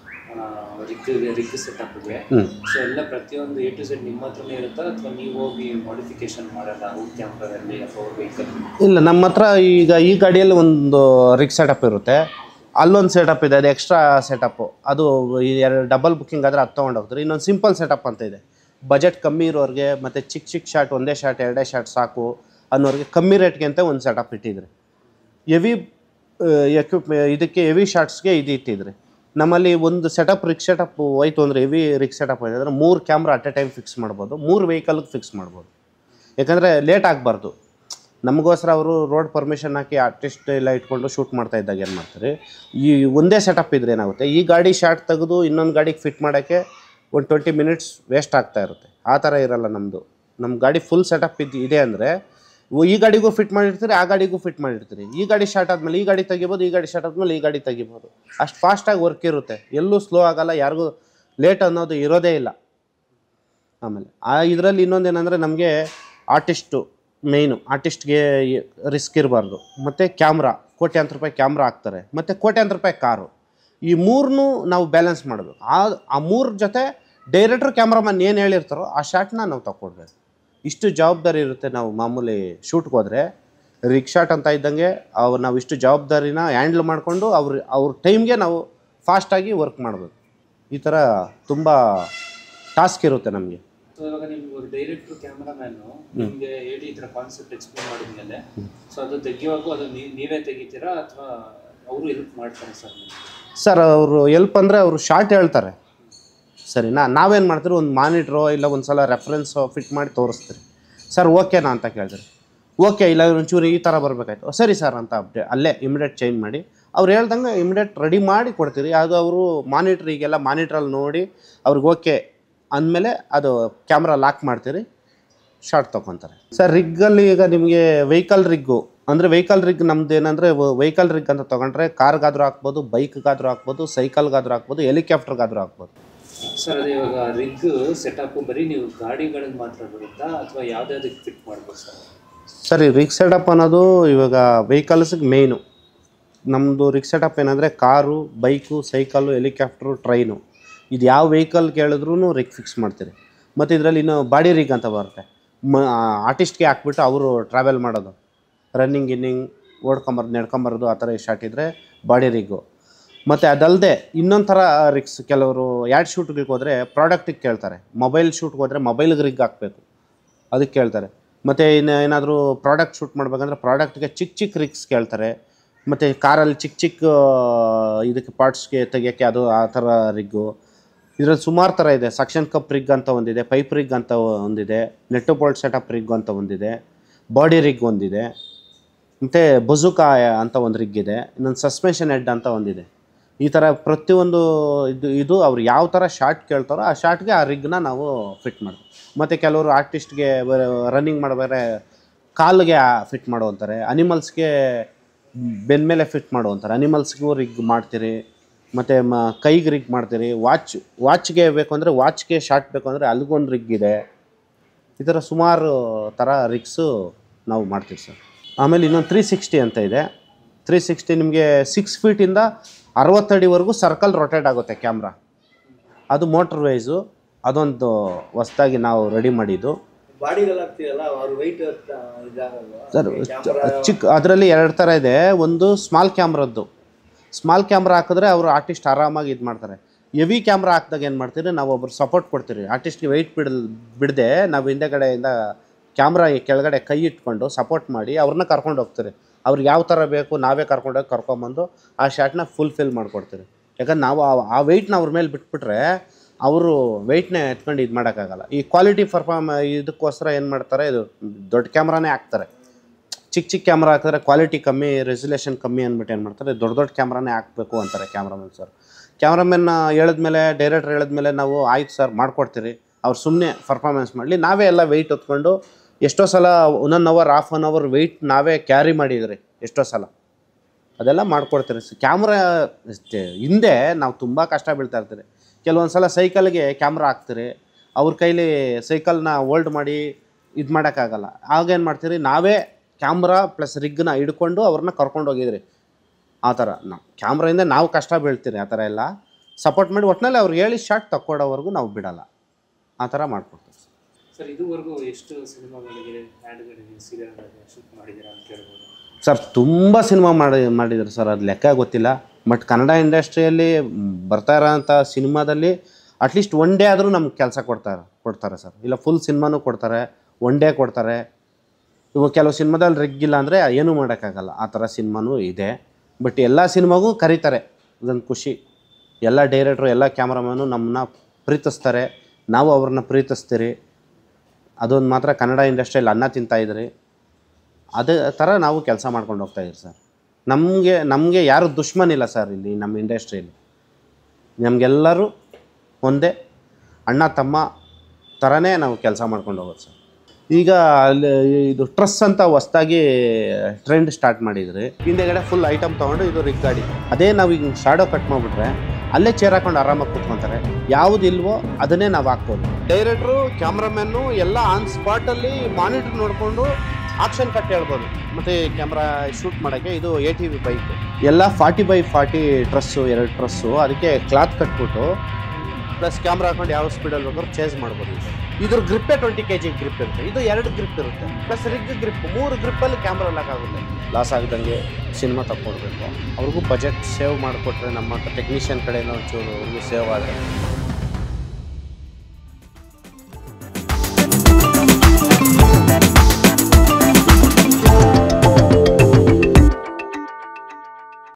[SPEAKER 2] ರಿಕ್ ರಿಕ್ ಸೆಟಪ್ಗೆ, ಸೊ ಎಲ್ಲ ಪ್ರತಿಯೊಂದು ಎ ಟು ಝೆಡ್ ನಿಮ್ಮ ಹತ್ರನೇ ಇರುತ್ತಾ ಅಥವಾ ನೀವು ಹೋಗಿ ಮಾಡಿಫಿಕೇಶನ್ ಮಾಡಲ್ಲ ಕ್ಯಾಮ್ರಾದಲ್ಲಿ ಅಥವಾ ವೆಹಿಕಲ್?
[SPEAKER 1] ಇಲ್ಲ, ನಮ್ಮ ಹತ್ರ ಈಗ ಈ ಗಾಡಿಯಲ್ಲಿ ಒಂದು ರಿಕ್ ಸೆಟಪ್ ಇರುತ್ತೆ, ಅಲ್ಲೊಂದು ಸೆಟಪ್ ಇದೆ, ಅದು ಎಕ್ಸ್ಟ್ರಾ ಸೆಟಪ್ಪು. ಅದು ಎರಡು ಡಬಲ್ ಬುಕ್ಕಿಂಗ್ ಆದರೆ ಅದು ತೊಗೊಂಡು ಹೋಗ್ತಾರೆ. ಇನ್ನೊಂದು ಸಿಂಪಲ್ ಸೆಟಪ್ ಅಂತ ಇದೆ, ಬಜೆಟ್ ಕಮ್ಮಿ ಇರೋರಿಗೆ ಮತ್ತು ಚಿಕ್ಕ ಚಿಕ್ಕ ಶಾರ್ಟ್, ಒಂದೇ ಶಾರ್ಟ್ ಎರಡೇ ಶಾರ್ಟ್ ಸಾಕು ಅನ್ನೋರಿಗೆ ಕಮ್ಮಿ ರೇಟ್ಗೆ ಅಂತ ಒಂದು ಸೆಟಪ್ ಇಟ್ಟಿದ್ರಿ. ಹೆವಿ ಎಕ್ವಿಪ್ ಇದಕ್ಕೆ ಹೆವಿ ಶಾರ್ಟ್ಸ್ಗೆ ಇದು ಇಟ್ಟಿದ್ರಿ. ನಮ್ಮಲ್ಲಿ ಒಂದು ಸೆಟಪ್ ರಿಕ್ ಸೆಟಪ್ ಹೋಯ್ತು ಅಂದರೆ ಹೆವಿ ರಿಕ್ ಸೆಟಪ್ ಹೋಯ್ತು ಅಂದರೆ ಮೂರು camera at a time fix ಮಾಡ್ಬೋದು, ಮೂರು ವೆಹಿಕಲ್ಗೆ ಫಿಕ್ಸ್ ಮಾಡ್ಬೋದು. ಯಾಕಂದರೆ ಲೇಟ್ ಆಗಬಾರ್ದು. ನಮಗೋಸ್ಕರ ಅವರು ರೋಡ್ ಪರ್ಮಿಷನ್ ಹಾಕಿ ಆರ್ಟಿಸ್ಟ್ ಎಲ್ಲ ಇಟ್ಕೊಂಡು ಶೂಟ್ ಮಾಡ್ತಾ ಇದ್ದಾಗ ಏನು ಮಾಡ್ತಾರೆ, ಈ ಒಂದೇ ಸೆಟಪ್ ಇದ್ರೆ ಏನಾಗುತ್ತೆ, ಈ ಗಾಡಿ ಶಾರ್ಟ್ ತೆಗೆದು ಇನ್ನೊಂದು ಗಾಡಿಗೆ ಫಿಟ್ ಮಾಡೋಕ್ಕೆ ಒಂದು ಟ್ವೆಂಟಿ ಮಿನಿಟ್ಸ್ ವೇಸ್ಟ್ ಆಗ್ತಾ ಇರುತ್ತೆ. ಆ ಥರ ಇರಲ್ಲ ನಮ್ಮದು. ನಮ್ಮ ಗಾಡಿ ಫುಲ್ ಸೆಟಪ್ ಇದು ಇದೆ ಅಂದರೆ ಈ ಗಾಡಿಗೂ ಫಿಟ್ ಮಾಡಿರ್ತೀರಿ, ಆ ಗಾಡಿಗೂ ಫಿಟ್ ಮಾಡಿರ್ತೀರಿ. ಈ ಗಾಡಿ ಸ್ಟಾರ್ಟ್ ಆದಮೇಲೆ ಈ ಗಾಡಿ ತೆಗಿಬೋದು, ಈ ಗಾಡಿ ಸ್ಟಾರ್ಟ್ ಆದಮೇಲೆ ಈ ಗಾಡಿ ತೆಗಿಬೋದು. ಅಷ್ಟು ಫಾಸ್ಟಾಗಿ ವರ್ಕ್ ಇರುತ್ತೆ, ಎಲ್ಲೂ ಸ್ಲೋ ಆಗೋಲ್ಲ, ಯಾರಿಗೂ ಲೇಟ್ ಅನ್ನೋದು ಇರೋದೇ ಇಲ್ಲ. ಆಮೇಲೆ ಆ ಇದರಲ್ಲಿ ಇನ್ನೊಂದೇನೆಂದರೆ ನಮಗೆ ಆರ್ಟಿಸ್ಟು ಮೇಯ್ನು, ಆರ್ಟಿಸ್ಟ್ಗೆ ರಿಸ್ಕ್ ಇರಬಾರ್ದು. ಮತ್ತು ಕ್ಯಾಮ್ರಾ, ಕೋಟ್ಯಾಂತರ ರೂಪಾಯಿ ಕ್ಯಾಮ್ರಾ ಹಾಕ್ತಾರೆ, ಮತ್ತು ಕೋಟ್ಯಾಂತರ ರೂಪಾಯಿ ಕಾರು. ಈ ಮೂರನ್ನೂ ನಾವು ಬ್ಯಾಲೆನ್ಸ್ ಮಾಡಬೇಕು. ಆ ಆ ಮೂರ ಜೊತೆ ಡೈರೆಕ್ಟ್ರು ಕ್ಯಾಮ್ರಾಮನ್ ಏನು ಹೇಳಿರ್ತಾರೋ ಆ ಶಾಟ್ನ ನಾವು ತಗೊಳ್ಬೇಕು. ಇಷ್ಟು ಜವಾಬ್ದಾರಿ ಇರುತ್ತೆ. ನಾವು ಮಾಮೂಲಿ ಶೂಟ್ಗೆ ಹೋದರೆ ರಿಕ್ ಶಾಟ್ ಅಂತ ಇದ್ದಂಗೆ ಅವ್ರು ನಾವು ಇಷ್ಟು ಜವಾಬ್ದಾರಿನ ಹ್ಯಾಂಡ್ಲ್ ಮಾಡಿಕೊಂಡು ಅವ್ರ ಅವ್ರ ಟೈಮ್ಗೆ ನಾವು ಫಾಸ್ಟಾಗಿ ವರ್ಕ್ ಮಾಡಬೇಕು. ಈ ಥರ ತುಂಬ ಟಾಸ್ಕ್ ಇರುತ್ತೆ ನಮಗೆ.
[SPEAKER 2] ಸೊ ಇವಾಗ ನಿಮ್ಗೆ ಡೈರೆಕ್ಟ್ರು ಕ್ಯಾಮ್ರಾಮ್ಯಾನು ನಿಮಗೆ ಹೇಳಿ ಈ ಥರ ಕಾನ್ಸೆಪ್ಟ್ ಎಕ್ಸ್ಪ್ಲೇನ್ ಮಾಡಿದ್ಮೇಲೆ ಸೊ ಅದು ತೆಗಿಯುವಾಗೂ ಅದು ನೀವೇ ತೆಗಿತೀರಾ ಅಥವಾ ಅವರು ಹೆಲ್ಪ್ ಮಾಡ್ತಾರೆ ಸರ್?
[SPEAKER 1] ಸರ್ ಅವರು ಹೆಲ್ಪ್ ಅಂದರೆ ಅವರು ಶಾರ್ಟ್ ಹೇಳ್ತಾರೆ ಸರಿನಾ, ನಾವೇನು ಮಾಡ್ತೀರಿ ಒಂದು ಮಾನಿಟ್ರೋ ಇಲ್ಲ ಒಂದು ಸಲ ರೆಫರೆನ್ಸು ಫಿಟ್ ಮಾಡಿ ತೋರಿಸ್ತೀರಿ. ಸರ್ ಓಕೆನಾ ಅಂತ ಕೇಳ್ತಾರೆ. ಓಕೆ, ಇಲ್ಲ ಒಂಚೂರು ಈ ಥರ ಬರಬೇಕಾಯ್ತು, ಸರಿ ಸರ್ ಅಂತ ಅಪ್ಡೇ ಅಲ್ಲೇ ಇಮಿಡಿಯೇಟ್ ಚೇಂಜ್ ಮಾಡಿ ಅವ್ರು ಹೇಳ್ದಂಗೆ ಇಮಿಡಿಯೇಟ್ ರೆಡಿ ಮಾಡಿ ಕೊಡ್ತೀರಿ. ಅದು ಅವರು ಮಾನಿಟ್ರ್ ಈಗೆಲ್ಲ ಮಾನಿಟ್ರಲ್ಲಿ ನೋಡಿ ಅವ್ರಿಗೆ ಓಕೆ ಅಂದಮೇಲೆ ಅದು ಕ್ಯಾಮ್ರಾ ಲಾಕ್ ಮಾಡ್ತೀರಿ, ಶಾರ್ಟ್ ತೊಗೊತಾರೆ. ಸರ್ ರಿಗ್ಗಲ್ಲಿ ಈಗ ನಿಮಗೆ ವೆಹಿಕಲ್ ರಿಗ್ಗು ಅಂದರೆ ವೆಹಿಕಲ್ ರಿಗ್ ನಮ್ದು ಏನಂದರೆ ವೆಹಿಕಲ್ ರಿಗ್ ಅಂತ ತೊಗೊಂಡ್ರೆ ಕಾರ್ಗಾದರೂ ಹಾಕ್ಬೋದು, ಬೈಕ್ಗಾದರೂ ಹಾಕ್ಬೋದು, ಸೈಕಲ್ಗಾದರೂ ಹಾಕ್ಬೋದು, ಹೆಲಿಕಾಪ್ಟರ್ಗಾದರೂ ಹಾಕ್ಬೋದು.
[SPEAKER 2] ಸರ್ ಅದೇ ಇವಾಗ ರಿಗ್ ಸೆಟಪ್ ಬರೀ ನೀವು ಗಾಡಿಗಳಿಗೆ ಮಾತ್ರ ಬರುತ್ತಾ ಅಥವಾ ಯಾವುದ್ಯಾವುದಕ್ಕೆ ಫಿಟ್ ಮಾಡ್ಬೋದು ಸರ್?
[SPEAKER 1] ಸರಿ, ರಿಗ್ ಸೆಟಪ್ ಅನ್ನೋದು ಇವಾಗ ವೆಹಿಕಲ್ಸ್ಗೆ ಮೇಯ್ನು. ನಮ್ಮದು ರಿಗ್ ಸೆಟಪ್ ಏನಂದರೆ car, bike, cycle, helicopter, train, ಇದು ಯಾವ ವೆಹಿಕಲ್ ಕೇಳಿದ್ರೂ ರಿಗ್ ಫಿಕ್ಸ್ ಮಾಡ್ತೀರಿ. ಮತ್ತು ಇದರಲ್ಲಿ ಇನ್ನು ಬಾಡಿ ರಿಗ್ ಅಂತ ಬರುತ್ತೆ, ಮ ಆರ್ಟಿಸ್ಟ್ಗೆ ಹಾಕ್ಬಿಟ್ಟು ಅವರು ಟ್ರಾವೆಲ್ ಮಾಡೋದು, ರನ್ನಿಂಗ್ ಗಿನ್ನಿಂಗ್ ಓಡ್ಕೊಂಬರೋದು ನಡ್ಕೊಂಬರೋದು ಆ ಥರ ಶಾರ್ಟ್ ಇದ್ದರೆ ಬಾಡಿ ರಿಗ್ಗು. ಮತ್ತು ಅದಲ್ಲದೆ ಇನ್ನೊಂದು ಥರ ರಿಗ್ಸ್, ಕೆಲವರು ಯಾಡ್ ಶೂಟ್ಗಳಿಗೆ ಹೋದರೆ ಪ್ರಾಡಕ್ಟಿಗೆ ಕೇಳ್ತಾರೆ, ಮೊಬೈಲ್ ಶೂಟ್ಗೆ ಹೋದರೆ ಮೊಬೈಲ್ಗೆ ರಿಗ್ ಹಾಕಬೇಕು ಅದಕ್ಕೆ ಕೇಳ್ತಾರೆ. ಮತ್ತು ಇನ್ನು ಏನಾದರೂ ಪ್ರಾಡಕ್ಟ್ ಶೂಟ್ ಮಾಡ್ಬೇಕಂದ್ರೆ ಪ್ರಾಡಕ್ಟ್ಗೆ ಚಿಕ್ಕ ಚಿಕ್ಕ ರಿಗ್ಸ್ ಕೇಳ್ತಾರೆ. ಮತ್ತು ಕಾರಲ್ಲಿ ಚಿಕ್ಕ ಚಿಕ್ಕ ಇದಕ್ಕೆ ಪಾರ್ಟ್ಸ್ಗೆ ತೆಗಿಯೋಕ್ಕೆ ಅದು ಆ ಥರ ರಿಗ್ಗು. ಇದರಲ್ಲಿ ಸುಮಾರು ಥರ ಇದೆ. ಸಕ್ಷನ್ ಕಪ್ ರಿಗ್ ಅಂತ ಒಂದಿದೆ, ಪೈಪ್ ರಿಗ್ ಅಂತ ಒಂದಿದೆ, ನೆಟ್ಟು ಬೋಲ್ಟ್ ಸೆಟಪ್ ರಿಗ್ ಅಂತ ಒಂದಿದೆ, ಬಾಡಿ ರಿಗ್ ಒಂದಿದೆ, ಮತ್ತು ಬಜುಕಾ ಅಂತ ಒಂದು ರಿಗ್ ಇದೆ, ಇನ್ನೊಂದು ಸಸ್ಪೆನ್ಷನ್ ಹೆಡ್ ಅಂತ ಒಂದಿದೆ. ಈ ಥರ ಪ್ರತಿಯೊಂದು ಇದು ಇದು ಅವ್ರು ಯಾವ ಥರ ಶಾರ್ಟ್ ಕೇಳ್ತಾರೋ ಆ ಶಾರ್ಟ್ಗೆ ಆ ರಿಗ್ನ ನಾವು ಫಿಟ್ ಮಾಡ್ತೀವಿ. ಮತ್ತು ಕೆಲವರು ಆರ್ಟಿಸ್ಟ್ಗೆ ರನ್ನಿಂಗ್ ಮಾಡಬೇಕಾದ್ರೆ ಕಾಲಿಗೆ ಫಿಟ್ ಮಾಡುವಂತಾರೆ, ಅನಿಮಲ್ಸ್ಗೆ ಬೆನ್ನ ಮೇಲೆ ಫಿಟ್ ಮಾಡುವಂತಾರೆ, ಅನಿಮಲ್ಸ್ಗೂ ರಿಗ್ ಮಾಡ್ತೀರಿ. ಮತ್ತು ಮ ಕೈಗೆ ರಿಗ್ ಮಾಡ್ತೀರಿ. ವಾಚ್ ವಾಚ್ಗೆ ಬೇಕು ಅಂದರೆ ವಾಚ್ಗೆ ಶಾರ್ಟ್ ಬೇಕು ಅಂದರೆ ಅಲ್ಲಿಗೊಂದು ರಿಗ್ ಇದೆ. ಈ ಥರ ಸುಮಾರು ಥರ ರಿಗ್ಸು ನಾವು ಮಾಡ್ತೀವಿ ಸರ್. ಆಮೇಲೆ ಇನ್ನೊಂದು ತ್ರೀ ಸಿಕ್ಸ್ಟಿ ಅಂತ ಇದೆ. ತ್ರೀ ಸಿಕ್ಸ್ಟಿ ನಿಮಗೆ ಸಿಕ್ಸ್ ಫೀಟಿಂದ ಅರವತ್ತಡಿವರೆಗೂ ಸರ್ಕಲ್ ರೊಟೇಟ್ ಆಗುತ್ತೆ ಕ್ಯಾಮ್ರಾ. ಅದು ಮೋಟ್ರ್ ವೈಸು, ಅದೊಂದು ಹೊಸ್ದಾಗಿ ನಾವು ರೆಡಿ ಮಾಡಿದ್ದು. ಸರ್ ಚಿಕ್ಕ ಅದರಲ್ಲಿ ಎರಡು ಥರ ಇದೆ. ಒಂದು ಸ್ಮಾಲ್ ಕ್ಯಾಮ್ರದ್ದು, ಸ್ಮಾಲ್ ಕ್ಯಾಮ್ರಾ ಹಾಕಿದ್ರೆ ಅವರು ಆರ್ಟಿಸ್ಟ್ ಆರಾಮಾಗಿ ಇದು ಮಾಡ್ತಾರೆ. ಹೆವಿ ಕ್ಯಾಮ್ರಾ ಹಾಕಿದಾಗ ಏನು ಮಾಡ್ತೀರಿ, ನಾವು ಒಬ್ಬರು ಸಪೋರ್ಟ್ ಕೊಡ್ತೀರಿ. ಆರ್ಟಿಸ್ಟ್ಗೆ ವೆಯ್ಟ್ ಬಿಡ್ ಬಿಡದೆ ನಾವು ಹಿಂದೆಗಡೆಯಿಂದ ಕ್ಯಾಮ್ರಾ ಕೆಳಗಡೆ ಕೈ ಇಟ್ಕೊಂಡು ಸಪೋರ್ಟ್ ಮಾಡಿ ಅವ್ರನ್ನ ಕರ್ಕೊಂಡು ಹೋಗ್ತೀರಿ. ಅವ್ರಿಗೆ ಯಾವ ಥರ ಬೇಕು ನಾವೇ ಕರ್ಕೊಂಡೋಗಿ ಕರ್ಕೊಂಬಂದು ಆ ಶಾರ್ಟ್ನ ಫುಲ್ಫಿಲ್ ಮಾಡಿಕೊಡ್ತೀರಿ. ಯಾಕಂದ್ರೆ ನಾವು ಆ ವೆಯ್ಟ್ನ ಅವ್ರ ಮೇಲೆ ಬಿಟ್ಬಿಟ್ರೆ ಅವರು ವೆಯ್ಟ್ನೇ ಎತ್ಕೊಂಡು ಇದು ಮಾಡೋಕ್ಕಾಗಲ್ಲ. ಈ ಕ್ವಾಲಿಟಿ ಪರ್ಫಾರ್ಮ್ ಇದಕ್ಕೋಸ್ಕರ ಏನು ಮಾಡ್ತಾರೆ, ಇದು ದೊಡ್ಡ ಕ್ಯಾಮ್ರಾನೇ ಹಾಕ್ತಾರೆ. ಚಿಕ್ಕ ಚಿಕ್ಕ ಕ್ಯಾಮ್ರಾ ಹಾಕಿದ್ರೆ ಕ್ವಾಲಿಟಿ ಕಮ್ಮಿ, ರೆಸಲ್ಯೂಷನ್ ಕಮ್ಮಿ ಅಂದ್ಬಿಟ್ಟು ಏನು ಮಾಡ್ತಾರೆ, ದೊಡ್ಡ ದೊಡ್ಡ ಕ್ಯಾಮ್ರಾನೇ ಹಾಕಬೇಕು ಅಂತಾರೆ ಕ್ಯಾಮ್ರಾಮನ್ ಸರ್. ಕ್ಯಾಮ್ರಾಮನ್ನ ಹೇಳಿದ್ಮೇಲೆ, ಡೈರೆಕ್ಟ್ರ್ ಹೇಳಿದ್ಮೇಲೆ ನಾವು ಆಯ್ತು ಸರ್ ಮಾಡಿಕೊಡ್ತೀರಿ, ಅವ್ರು ಸುಮ್ಮನೆ ಪರ್ಫಾರ್ಮೆನ್ಸ್ ಮಾಡಲಿ, ನಾವೇ ಎಲ್ಲ ವೆಯ್ಟ್ ಹೊತ್ಕೊಂಡು ಎಷ್ಟೋ ಸಲ one hour half an hour weight ನಾವೇ ಕ್ಯಾರಿ ಮಾಡಿದ್ರಿ ಎಷ್ಟೋ ಸಲ, ಅದೆಲ್ಲ ಮಾಡಿಕೊಡ್ತೀರಿ. ಕ್ಯಾಮ್ರಾ ಹಿಂದೆ ನಾವು ತುಂಬ ಕಷ್ಟ ಬೀಳ್ತಾ ಇರ್ತೀರಿ. ಕೆಲವೊಂದು ಸಲ ಸೈಕಲ್ಗೆ ಕ್ಯಾಮ್ರಾ ಹಾಕ್ತೀರಿ, ಅವ್ರ ಕೈಲಿ ಸೈಕಲ್ನ ಹೋಲ್ಡ್ ಮಾಡಿ ಇದು ಮಾಡೋಕ್ಕಾಗಲ್ಲ. ಆಗೇನು ಮಾಡ್ತೀರಿ, ನಾವೇ ಕ್ಯಾಮ್ರಾ ಪ್ಲಸ್ ರಿಗ್ನ ಹಿಡ್ಕೊಂಡು ಅವ್ರನ್ನ ಕರ್ಕೊಂಡು ಹೋಗಿದ್ರಿ. ಆ ಥರ ನಾವು ಕ್ಯಾಮ್ರಾಯಿಂದ ನಾವು ಕಷ್ಟ ಬೀಳ್ತೀರಿ. ಆ ಥರ ಎಲ್ಲ ಸಪೋರ್ಟ್ ಮಾಡಿ ಒಟ್ಟಿನಲ್ಲಿ ಅವ್ರಿಗೆ ಹೇಳಿ ಶಾರ್ಟ್ ತಕ್ಕೊಡೋವರೆಗೂ ನಾವು ಬಿಡೋಲ್ಲ. ಆ ಥರ ಮಾಡ್ಕೊಡ್ತೀವಿ
[SPEAKER 2] ಸರ್. ಇದುವರೆಗೂ ಎಷ್ಟು ಸಿನಿಮಾಗಳಿಗೆ ಆ್ಯಡ್ಗಳಿಗೆ ಸೀರಿಯಲ್ಗಳಿಗೆ ಶೂಟ್ ಮಾಡಿದ್ದೀರಾ ಅಂತ ಕೇಳ್ಬೋದು
[SPEAKER 1] ಸರ್? ತುಂಬ ಸಿನಿಮಾ ಮಾಡಿ ಮಾಡಿದ್ದಾರೆ ಸರ್, ಅದು ಲೆಕ್ಕ ಗೊತ್ತಿಲ್ಲ. ಬಟ್ ಕನ್ನಡ ಇಂಡಸ್ಟ್ರಿಯಲ್ಲಿ ಬರ್ತಾ ಇರೋಂಥ ಸಿನಿಮಾದಲ್ಲಿ ಅಟ್ಲೀಸ್ಟ್ ಒನ್ ಡೇ ಆದರೂ ನಮ್ಗೆ ಕೆಲಸ ಕೊಡ್ತಾರೆ ಕೊಡ್ತಾರೆ ಸರ್. ಇಲ್ಲ ಫುಲ್ ಸಿನಿಮಾನೂ ಕೊಡ್ತಾರೆ, ಒನ್ ಡೇ ಕೊಡ್ತಾರೆ. ಇವಾಗ ಕೆಲವು ಸಿನಿಮಾದಲ್ಲಿ ರಿಗ್ಗಿಲ್ಲ ಅಂದರೆ ಏನೂ ಮಾಡೋಕ್ಕಾಗಲ್ಲ, ಆ ಥರ ಸಿನಿಮಾನೂ ಇದೆ. ಬಟ್ ಎಲ್ಲ ಸಿನಿಮಾಗೂ ಕರೀತಾರೆ, ಅದೊಂದು ಖುಷಿ. ಎಲ್ಲ ಡೈರೆಕ್ಟ್ರು ಎಲ್ಲ ಕ್ಯಾಮ್ರಾಮನ್ನು ನಮ್ಮನ್ನ ಪ್ರೀತಿಸ್ತಾರೆ, ನಾವು ಅವ್ರನ್ನ ಪ್ರೀತಿಸ್ತೀರಿ. ಅದೊಂದು ಮಾತ್ರ ಕನ್ನಡ ಇಂಡಸ್ಟ್ರಿಯಲ್ಲಿ ಅನ್ನ ತಿಂತಾಯಿದ್ರಿ, ಅದೇ ಥರ ನಾವು ಕೆಲಸ ಮಾಡ್ಕೊಂಡು ಹೋಗ್ತಾಯಿದ್ರಿ ಸರ್. ನಮಗೆ ನಮಗೆ ಯಾರು ದುಶ್ಮನಿಲ್ಲ ಸರ್ ಇಲ್ಲಿ ನಮ್ಮ ಇಂಡಸ್ಟ್ರಿಯಲ್ಲಿ. ನಮಗೆಲ್ಲರೂ ಒಂದೇ ಅಣ್ಣ ತಮ್ಮ ಥರನೇ ನಾವು ಕೆಲಸ ಮಾಡ್ಕೊಂಡು ಹೋಗೋದು ಸರ್. ಈಗ ಅಲ್ಲಿ ಇದು ಟ್ರಸ್ ಅಂತ ಹೊಸ್ದಾಗಿ ಟ್ರೆಂಡ್ ಸ್ಟಾರ್ಟ್ ಮಾಡಿದ್ರಿ. ಹಿಂದೆಗಡೆ ಫುಲ್ ಐಟಮ್ ತೊಗೊಂಡು ಇದು ರಿಗ್ ಗಾಡಿ, ಅದೇ ನಾವು ಈಗ ಶಾಡೋ ಕಟ್ ಮಾಡಿಬಿಟ್ರೆ ಅಲ್ಲೇ ಚೇರ್ ಹಾಕೊಂಡು ಆರಾಮಾಗಿ ಕೂತ್ಕೊತಾರೆ. ಯಾವುದಿಲ್ವೋ ಅದನ್ನೇ ನಾವು ಹಾಕ್ಬೋದು. ಡೈರೆಕ್ಟ್ರು ಕ್ಯಾಮ್ರಾಮ್ಯಾನು ಎಲ್ಲ ಆನ್ ಸ್ಪಾಟಲ್ಲಿ ಮಾನಿಟ್ರ್ ನೋಡಿಕೊಂಡು ಆಕ್ಷನ್ ಕಟ್ ಹೇಳ್ಬೋದು. ಮತ್ತು ಕ್ಯಾಮ್ರಾ ಶೂಟ್ ಮಾಡೋಕ್ಕೆ ಇದು ಎ ಟಿ ವಿ ಬೈಕ್ ಎಲ್ಲ ಫಾರ್ಟಿ ಬೈ ಫಾರ್ಟಿ ಟ್ರಸ್ಸು, ಎರಡು ಟ್ರಸ್ಸು, ಅದಕ್ಕೆ ಕ್ಲಾತ್ ಕಟ್ಬಿಟ್ಟು ಪ್ಲಸ್ ಕ್ಯಾಮ್ರಾ ಹಾಕೊಂಡು ಯಾವ ಸ್ಪೀಡಲ್ಲಿ ಬೇಕಾದ್ರೂ ಚೇಂಜ್ ಮಾಡ್ಬೋದು. ಇದ್ರ ಗ್ರಿಪ್ಪೇ ಟ್ವೆಂಟಿ ಕೆ ಜಿ ಗ್ರಿಪ್ ಇರುತ್ತೆ, ಇದು ಎರಡು ಗ್ರಿಪ್ ಇರುತ್ತೆ, ಪ್ಲಸ್ ರಿಗ್ ಗ್ರಿಪ್, ಮೂರು ಗ್ರಿಪ್ಪಲ್ಲಿ ಕ್ಯಾಮ್ರಾ ಲಾಕ್ ಆಗುತ್ತೆ. ಲಾಸ್ ಆಗದಂಗೆ ಸಿನಿಮಾ ತಗೊಡ್ಬೇಕು. ಅವ್ರಿಗೂ ಬಜೆಟ್ ಸೇವ್ ಮಾಡಿಕೊಟ್ರೆ ನಮ್ಮ ಟೆಕ್ನಿಷಿಯನ್ ಕಡೆಯಿಂದ ಒಂಚೂರು ಅವ್ರಿಗೂ ಸೇವ್ ಆದರೆ